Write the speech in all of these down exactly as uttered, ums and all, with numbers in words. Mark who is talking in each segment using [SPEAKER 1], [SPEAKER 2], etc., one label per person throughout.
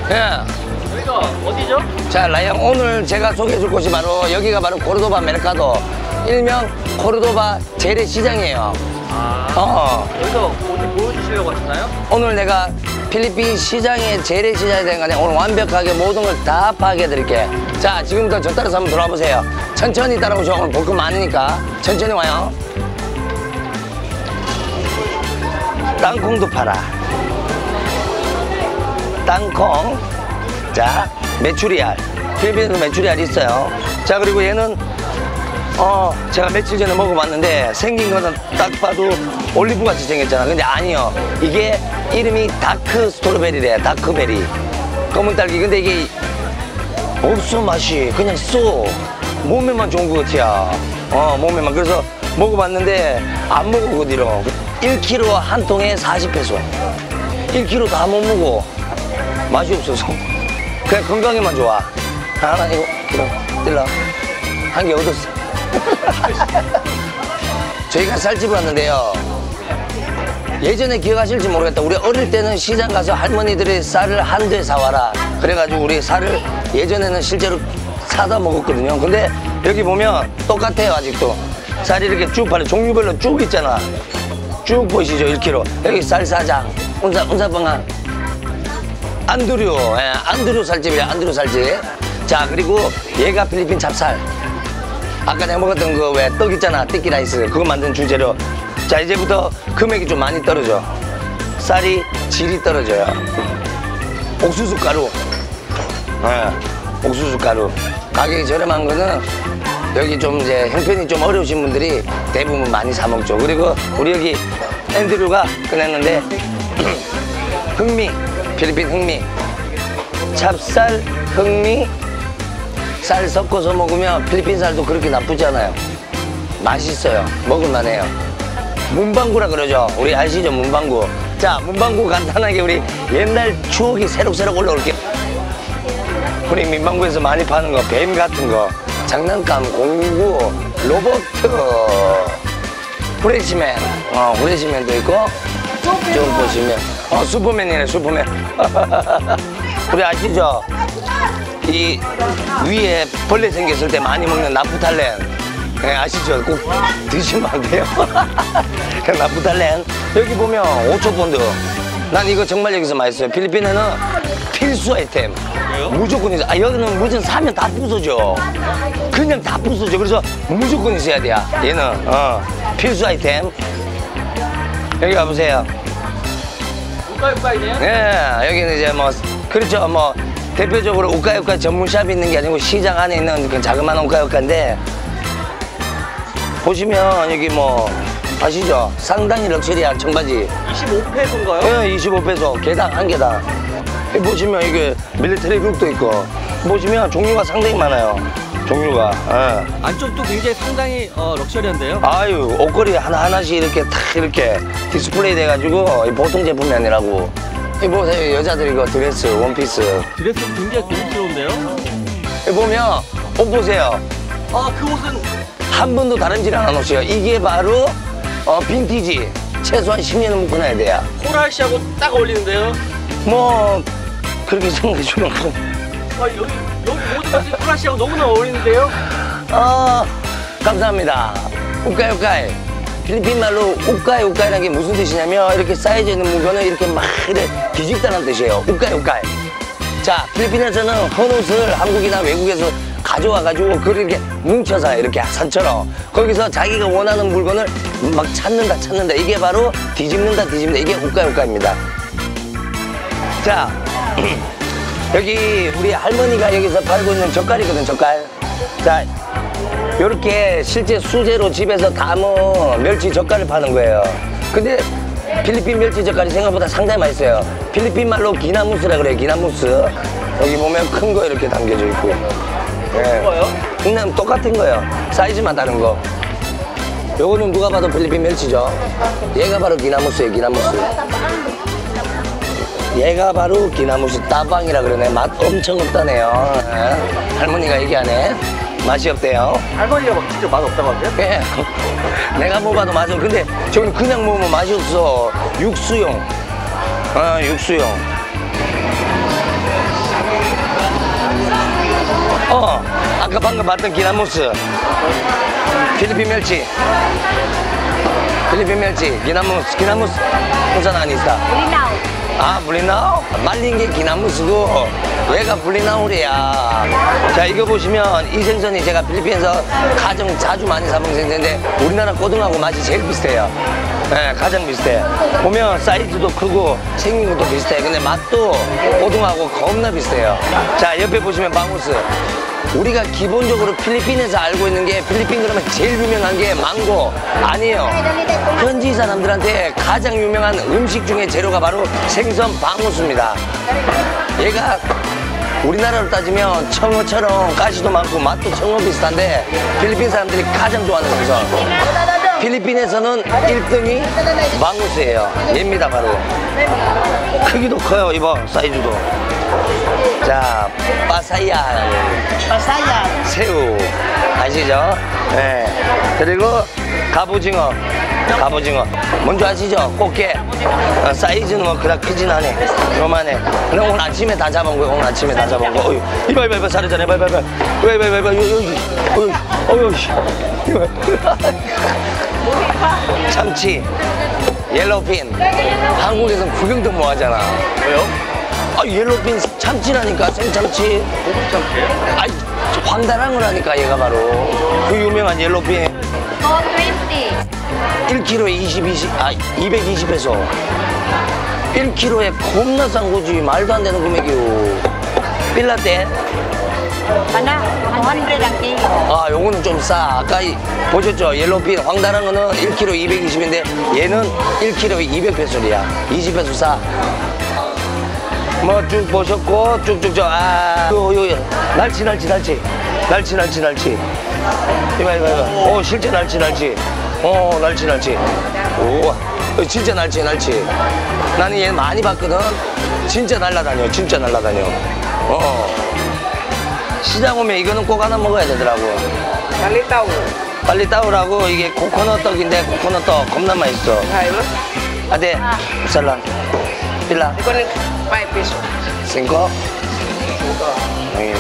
[SPEAKER 1] 예.
[SPEAKER 2] 여기가 어디죠?
[SPEAKER 1] 자, 라이언, 오늘 제가 소개해줄 곳이 바로 여기가 바로 코르도바 메르카도, 일명 코르도바 재래시장이에요.
[SPEAKER 2] 아.
[SPEAKER 1] 어.
[SPEAKER 2] 여기서 어디 보여주시려고 하시나요?
[SPEAKER 1] 오늘 내가 필리핀 시장의 재래시장에 대한 거냐 오늘 완벽하게 모든 걸 다 파악해 드릴게. 자, 지금부터 저 따라서 한번 돌아와 보세요. 천천히 따라오셔. 오늘 볼 거 많으니까 천천히 와요. 땅콩도 팔아. 땅콩. 자, 메추리알. 필리핀에도 메추리알이 있어요. 자, 그리고 얘는 어 제가 며칠 전에 먹어봤는데 생긴 거는 딱 봐도 올리브 같이 생겼잖아. 근데 아니요, 이게 이름이 다크 스트로베리래. 다크베리, 검은 딸기. 근데 이게 없어, 맛이 그냥 써. 몸에만 좋은 것 같아. 어 몸에만. 그래서 먹어봤는데 안 먹어. 그 뒤로 일 킬로그램 한 통에 사십 페소. 일 킬로그램 다 못 먹어. 맛이 없어서. 그냥 건강에만 좋아. 하나 이거 뜰라 한 개 얻었어. 저희가 쌀집을 왔는데요. 예전에 기억하실지 모르겠다. 우리 어릴 때는 시장 가서 할머니들이 쌀을 한 대 사와라. 그래가지고 우리 쌀을 예전에는 실제로 사다 먹었거든요. 근데 여기 보면 똑같아요. 아직도 쌀이 이렇게 쭉 팔려. 종류별로 쭉 있잖아. 쭉 보이시죠? 일 킬로그램. 여기 쌀사장, 운사, 운사방아, 안드류. 예, 안드류 쌀집이야. 안드류 쌀집. 자, 그리고 얘가 필리핀 찹쌀. 아까 내가 먹었던 그 왜 떡 있잖아. 띠끼 라이스. 그거 만든 주재료. 자, 이제부터 금액이 좀 많이 떨어져. 쌀이 질이 떨어져요. 옥수수 가루. 네, 옥수수 가루. 가격이 저렴한 거는 여기 좀 이제 형편이 좀 어려우신 분들이 대부분 많이 사 먹죠. 그리고 우리 여기 앤드류가 꺼냈는데 흑미, 필리핀 흑미, 찹쌀, 흑미, 쌀 섞어서 먹으면 필리핀 쌀도 그렇게 나쁘지 않아요. 맛있어요. 먹을만해요. 문방구라 그러죠. 우리 아시죠? 문방구. 자, 문방구 간단하게 우리 옛날 추억이 새록새록 올라올게요. 우리 민방구에서 많이 파는 거, 뱀 같은 거, 장난감, 공구, 로봇, 후레시맨, 어, 후레시맨도 있고, 좀 보시면, 어, 슈퍼맨이네, 슈퍼맨. 우리 아시죠? 이 위에 벌레 생겼을 때 많이 먹는 나프탈렌. 네, 아시죠? 꼭 드시면 안 돼요. 그냥 나프탈렌. 여기 보면 오초본드. 난 이거 정말 여기서 맛있어요. 필리핀에는 필수 아이템.
[SPEAKER 2] 왜요?
[SPEAKER 1] 무조건 있어. 아, 여기는 무슨 사면 다 부서져. 그냥 다 부서져. 그래서 무조건 있어야 돼. 얘는 어, 필수 아이템. 여기 가보세요.
[SPEAKER 2] 우까우까이네요?
[SPEAKER 1] 예, 여기는 이제 뭐 그렇죠. 뭐 대표적으로 우까우까 전문샵이 있는 게 아니고 시장 안에 있는 그 자그마한 우까우까인데, 보시면 여기 뭐 아시죠? 상당히 럭셔리한 청바지.
[SPEAKER 2] 이십오 페소인가요?
[SPEAKER 1] 예, 이십오 페소. 개당 한 개당. 여기 보시면 이게 밀리터리 룩도 있고, 보시면 종류가 상당히 많아요. 종류가. 예.
[SPEAKER 2] 안쪽도 굉장히 상당히 어, 럭셔리한데요?
[SPEAKER 1] 아유, 옷걸이 하나하나씩 이렇게 탁 이렇게 디스플레이 돼가지고 보통 제품이 아니라고. 이 보세요. 여자들 이거 드레스, 원피스.
[SPEAKER 2] 드레스 굉장히 고급스러운데요?
[SPEAKER 1] 여기 보면 옷 보세요.
[SPEAKER 2] 아, 그 옷은
[SPEAKER 1] 한 번도 다른질 않은 옷이에요. 이게 바로 어, 빈티지. 최소한 십 년은 묶어 놔야 돼요.
[SPEAKER 2] 코랄 씨하고 딱 어울리는데요?
[SPEAKER 1] 뭐 그렇게 생각해 주면
[SPEAKER 2] 아, 여기, 여기 모든 것이 코랄 씨하고 너무나 어울리는데요?
[SPEAKER 1] 어, 감사합니다. 우까이 우까이. 필리핀 말로 우까이 우까이라는 게 무슨 뜻이냐면 이렇게 쌓여져 있는 물건을 이렇게 막 이렇게 뒤집다는 뜻이에요. 우까이 우까이. 자, 필리핀에서는 헌옷을 한국이나 외국에서 가져와가지고 그걸 이렇게 뭉쳐서 이렇게 산처럼 거기서 자기가 원하는 물건을 막 찾는다 찾는다. 이게 바로 뒤집는다 뒤집는다. 이게 우까이 우까이입니다. 자, 여기 우리 할머니가 여기서 팔고 있는 젓갈이거든, 젓갈. 자, 요렇게 실제 수제로 집에서 담은 멸치 젓갈을 파는 거예요. 근데 필리핀 멸치 젓갈이 생각보다 상당히 맛있어요. 필리핀 말로 기나무스라 그래요, 기나무스. 여기 보면 큰 거 이렇게 담겨져 있고. 예.
[SPEAKER 2] 뭐요?
[SPEAKER 1] 그냥 똑같은 거예요. 사이즈만 다른 거. 요거는 누가 봐도 필리핀 멸치죠. 얘가 바로 기나무스예요, 기나무스. 얘가 바로 기나무스 따방이라 그러네. 맛 엄청 없다네요. 예. 할머니가 얘기하네. 맛이 없대요.
[SPEAKER 2] 할머니가 막 진짜 맛 없다고 하세요?
[SPEAKER 1] 예. 내가 먹어봐도 맛이 없어. 근데 저는 그냥 먹으면 맛이 없어. 육수용. 어, 육수용. 어, 아까 방금 봤던 기나무스. 필리핀 멸치. 필리핀 멸치. 기나무스. 기나무스. 부산 아니스타.
[SPEAKER 3] Linaw.
[SPEAKER 1] 아, 블리나우? 말린 게 기나무스고 얘가 블리나우래야. 자, 이거 보시면 이 생선이 제가 필리핀에서 가장 자주 많이 사먹는 생선인데 우리나라 고등하고 맛이 제일 비슷해요. 네, 가장 비슷해. 보면 사이즈도 크고 생긴 것도 비슷해. 근데 맛도 고등하고 겁나 비슷해요. 자, 옆에 보시면 방우스. 우리가 기본적으로 필리핀에서 알고 있는 게 필리핀 그러면 제일 유명한 게 망고 아니에요. 현지 사람들한테 가장 유명한 음식 중에 재료가 바로 생선 방우스입니다. 얘가 우리나라로 따지면 청어처럼 가시도 많고 맛도 청어 비슷한데 필리핀 사람들이 가장 좋아하는 생선. 필리핀에서는 일 등이 방우스예요. 얘입니다 바로. 크기도 커요. 이봐 사이즈도. 자, 빠사야.
[SPEAKER 3] Pasaya.
[SPEAKER 1] 새우 아시죠? 네. 그리고 갑오징어. 갑오징어. 뭔지 아시죠? 꽃게. 어, 사이즈는 뭐 그닥 크진 않아. 요만해. 근데 오늘 아침에 다 잡은 거야. 오늘 아침에 다 잡은 거. 어휴, 이봐 이봐 이봐 잘했잖아. 이봐 이봐 이봐. 이봐 이봐 이봐 이봐. 여기. 어휴. 어휴. 참치. 옐로우핀. 한국에서는 구경도 뭐 하잖아.
[SPEAKER 2] 왜요?
[SPEAKER 1] 아, 옐로우핀 참치라니까, 생참치.
[SPEAKER 2] 참치예요?
[SPEAKER 1] 아이, 황달한 거라니까, 얘가 바로. 그 유명한 옐로우핀.
[SPEAKER 3] four twenty.
[SPEAKER 1] 일 킬로그램에 이십, 이십, 아, 이백이십 페소. 일 킬로그램에 겁나 싼 거지. 말도 안 되는 금액이요. 빌라떼.
[SPEAKER 3] Mana? one hundred ang kilo.
[SPEAKER 1] 아, 요거는 좀 싸. 아까 이, 보셨죠? 옐로우핀 황달한 거는 일 킬로그램에 이백이십인데 얘는 일 킬로그램에 이백 페소리야. 이십 페소 싸. 뭐 쭉 보셨고 쭉쭉 저 아, 요, 요, 요. 날치 날치 날치 날치 날치 날치 이봐 이봐 이봐. 오 실제 날치 날치. 오 날치 날치. 오 진짜 날치 날치. 나는 얘 많이 봤거든. 진짜 날라다녀. 진짜 날라다녀. 어 시장 오면 이거는 꼭 하나 먹어야 되더라고.
[SPEAKER 4] 빨리 따오.
[SPEAKER 1] 빨리 따오라고. 이게 코코넛 떡인데 코코넛 떡 겁나 맛있어.
[SPEAKER 4] Hai lo.
[SPEAKER 1] 아데 살라 빌라
[SPEAKER 4] Ikonin five peso.
[SPEAKER 1] cinco 네.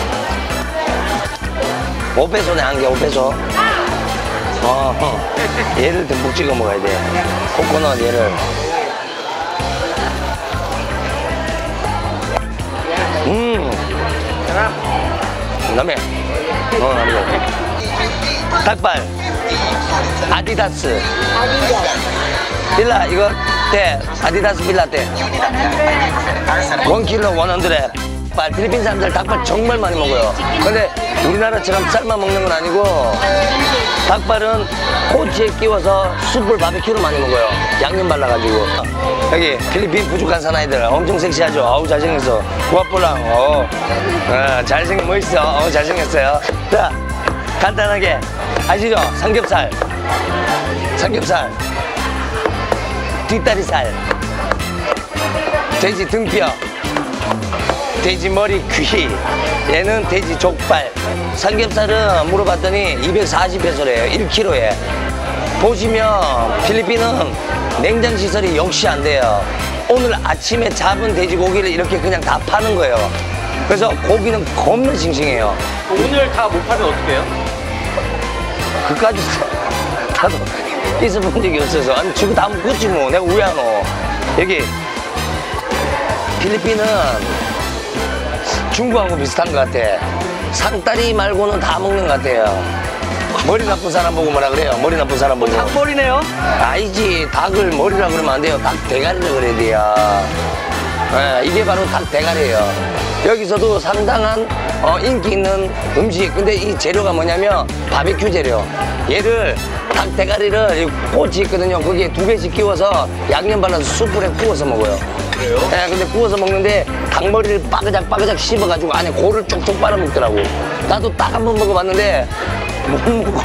[SPEAKER 1] 오 페소네 한 개 오 페소. 어, 어. 얘를 듬뿍 찍어 먹어야 돼. 코코넛 얘를. 음. 남해. 어, 남해. 닭발. 아디다스. 빌라 이거 때 아디다스 빌라 때. 원 킬로 원 헌드레. 닭발 필리핀 사람들 닭발 정말 많이 먹어요. 근데 우리나라처럼 삶아 먹는 건 아니고 닭발은 꼬치에 끼워서 숯불 바베큐로 많이 먹어요. 양념 발라가지고. 여기 필리핀 부족한 사나이들 엄청 섹시하죠. 어우 잘생겼어. 구아뿔랑. 어. 어, 잘생긴 멋있어. 어 잘생겼어요. 자 간단하게 아시죠? 삼겹살. 삼겹살. 뒷다리살. 돼지 등뼈. 돼지 머리 귀. 얘는 돼지 족발. 삼겹살은 물어봤더니 이백사십 페소래요. 일 킬로그램에. 보시면 필리핀은 냉장 시설이 역시 안 돼요. 오늘 아침에 잡은 돼지고기를 이렇게 그냥 다 파는 거예요. 그래서 고기는 겁나 싱싱해요.
[SPEAKER 2] 오늘 다 못 파면 어떡해요?
[SPEAKER 1] 그까지 나도 있어본 적이 없어서. 아니 지금 다 먹었지 뭐. 내가 왜 안 와. 여기 필리핀은 중국하고 비슷한 것 같아. 상다리 말고는 다 먹는 것 같아요. 머리 나쁜 사람 보고 뭐라 그래요? 머리 나쁜 사람 보고.
[SPEAKER 2] 닭머리네요?
[SPEAKER 1] 아니지. 닭을 머리라 그러면 안 돼요. 닭 대가리라 그래야 돼요. 네, 이게 바로 닭 대가리예요. 여기서도 상당한 어, 인기 있는 음식. 근데 이 재료가 뭐냐면 바베큐 재료. 얘를 닭 대가리를 꼬치 있거든요. 거기에 두 개씩 끼워서 양념 발라서 숯불에 구워서 먹어요.
[SPEAKER 2] 그래요?
[SPEAKER 1] 네, 근데 구워서 먹는데 닭머리를 빠그작 빠그작 씹어가지고 안에 고를 쪽쪽 빨아먹더라고. 나도 딱 한 번 먹어봤는데 못 먹어.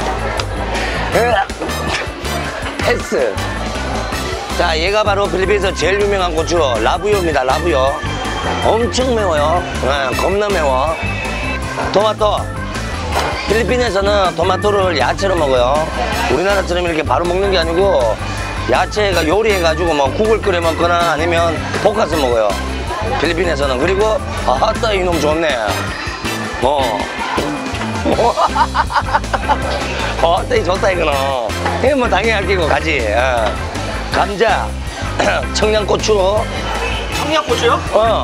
[SPEAKER 1] 패스. 자, 얘가 바로 필리핀에서 제일 유명한 고추 라부요입니다. 라부요. 엄청 매워요. 네, 겁나 매워. 토마토. 필리핀에서는 토마토를 야채로 먹어요. 우리나라처럼 이렇게 바로 먹는 게 아니고 야채가 요리해가지고 뭐 국을 끓여 먹거나 아니면 볶아서 먹어요. 필리핀에서는. 그리고 아따 이놈 좋네. 뭐 어, 되게 좋다, 이거는. 이거 뭐 당연히 할 끼고 가지. 어. 감자, 청양고추,
[SPEAKER 2] 청양고추요?
[SPEAKER 1] 어.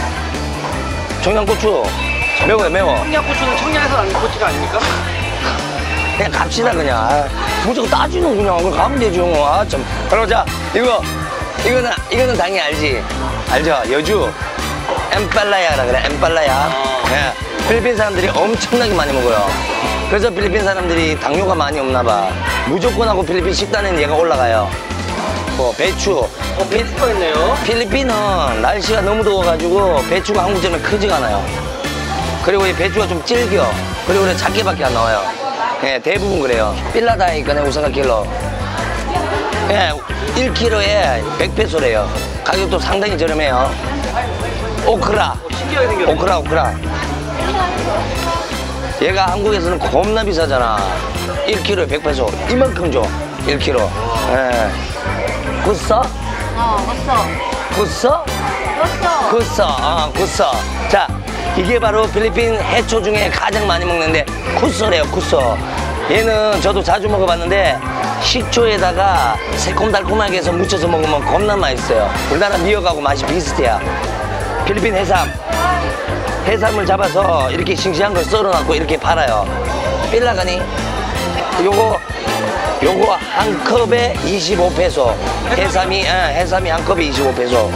[SPEAKER 1] 청양고추. 매워요, 매워.
[SPEAKER 2] 청양고추는 청양에서 나는 고추가 아닙니까?
[SPEAKER 1] 그냥 갑시다, 그냥. 아, 무조건 따지는 그냥. 그냥 가면 되지, 뭐. 아, 참. 그럼 자, 이거, 이거는, 이거는 당연히 알지. 알죠? 여주. 엠팔라야라 그래, 엠팔라야. 예. 필리핀 사람들이 엄청나게 많이 먹어요. 그래서 필리핀 사람들이 당뇨가 많이 없나 봐. 무조건 하고 필리핀 식단에는 얘가 올라가요. 뭐, 배추.
[SPEAKER 2] 어, 배추가 있네요.
[SPEAKER 1] 필리핀은 날씨가 너무 더워가지고 배추가 한국처럼 크지가 않아요. 그리고 이 배추가 좀 질겨. 그리고 그래 작게밖에 안 나와요. 예, 대부분 그래요. 필라다이까네 우사카 킬로. 예, 일 킬로에 백 페소래요. 가격도 상당히 저렴해요. 오크라.
[SPEAKER 2] 신기하게 생겼네.
[SPEAKER 1] 오크라, 오크라. 얘가 한국에서는 겁나 비싸잖아. 일 킬로에 백 페소. 이만큼 줘. 일 킬로. 예. 굿어?
[SPEAKER 3] 어, 왔어.
[SPEAKER 1] 굿어?
[SPEAKER 3] 왔어.
[SPEAKER 1] 굿어. 어, 굿어. 자, 이게 바로 필리핀 해초 중에 가장 많이 먹는데 쿠쏘래요, 쿠쏘. 얘는 저도 자주 먹어봤는데 식초에다가 새콤달콤하게 해서 무쳐서 먹으면 겁나 맛있어요. 우리나라 미역하고 맛이 비슷해요. 필리핀 해삼. 해삼을 잡아서 이렇게 싱싱한 걸 썰어놨고 이렇게 팔아요. 필라가니 요거 요거 한 컵에 이십오 페소. 해삼이 예, 해삼이 한 컵에 이십오 페소.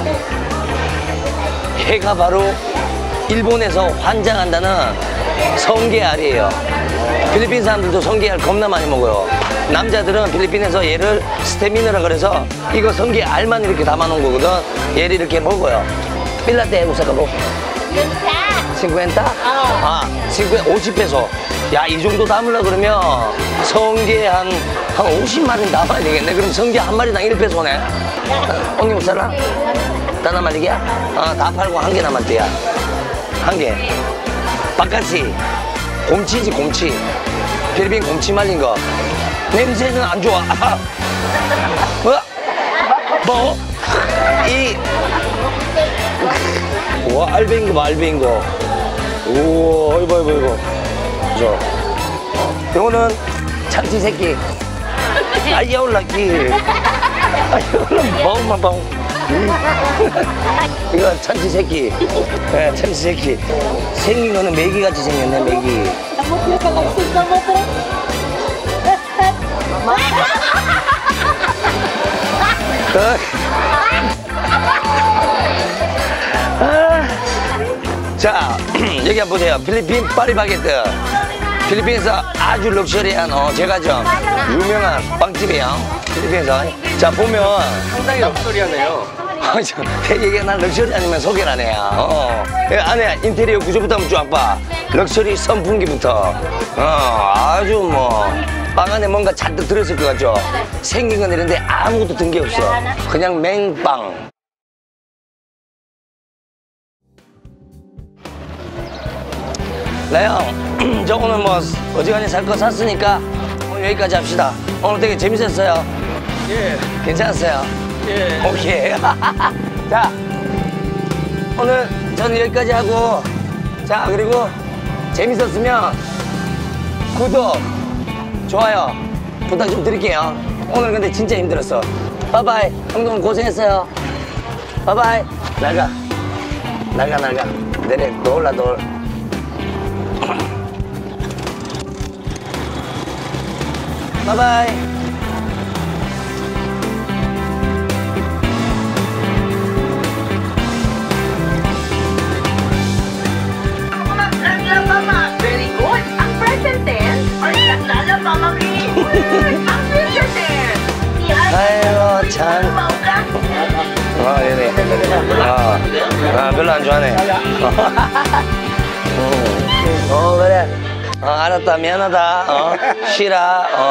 [SPEAKER 1] 얘가 바로 일본에서 환장한다는 성게알이에요. 필리핀 사람들도 성게알 겁나 많이 먹어요. 남자들은 필리핀에서 얘를 스테미너라 그래서 이거 성게알만 이렇게 담아놓은 거거든. 얘를 이렇게 먹어요. 필라테 우사카고 오십? 아, 오십 페소. 야, 이 정도 담으려 그러면 성게 한, 한 오십 마리 담아야 되겠네. 그럼 성게 한 마리당 일 페소네. 언니 못 살아? 따나 말이야? 아, 다 팔고 한 개 남았대야. 한 개. 바카시. 곰치지, 곰치. 필리핀 곰치 말린 거. 냄새는 안 좋아. 아. 뭐? 뭐? 이. 와, 알배인 거 봐, 알배인 거. 우와, 이거, 이거, 이거. 저. 요거는 참치 새끼. 아이아올라기. 아이아올라, 먹으면 먹 이거 참치 새끼. 네, 참치 새끼. 생긴 거는 메기 같이 생겼네, 메기. 아. 자, 여기 한번 보세요. 필리핀 파리바게뜨. 필리핀에서 아주 럭셔리한, 어, 제가 좀 유명한 빵집이에요. 필리핀에서. 자, 보면.
[SPEAKER 2] 상당히 럭셔리하네요.
[SPEAKER 1] 아, 저, 얘기가 난 럭셔리 아니면 소개를 안 해요. 어. 안에 인테리어 구조부터 한번 쫙 봐. 럭셔리 선풍기부터. 어, 아주 뭐. 빵 안에 뭔가 잔뜩 들었을 것 같죠? 생긴 건 이런데 아무것도 든 게 없어. 그냥 맹빵. 나요, 저 오늘 뭐 어지간히 살 거 샀으니까 오늘 여기까지 합시다. 오늘 되게 재밌었어요.
[SPEAKER 2] 예.
[SPEAKER 1] 괜찮았어요?
[SPEAKER 2] 예.
[SPEAKER 1] 오케이. 자, 오늘 저는 여기까지 하고, 자, 그리고 재밌었으면 구독, 좋아요 부탁 좀 드릴게요. 오늘 근데 진짜 힘들었어. 바이바이. 형동 고생했어요. 바이바이. 나가. 나가, 나가. 내려, 놀라, 놀. 바이바이.
[SPEAKER 3] Very good. Ang present tense. Or naglala, Mama Rin. Ang future tense.
[SPEAKER 1] 아이고, 참. 아, 네네. 아, 아, 별로 안 좋아하네. 어, 어, 그래. 어, 알았다. 미안하다. 어, 쉬라. 어.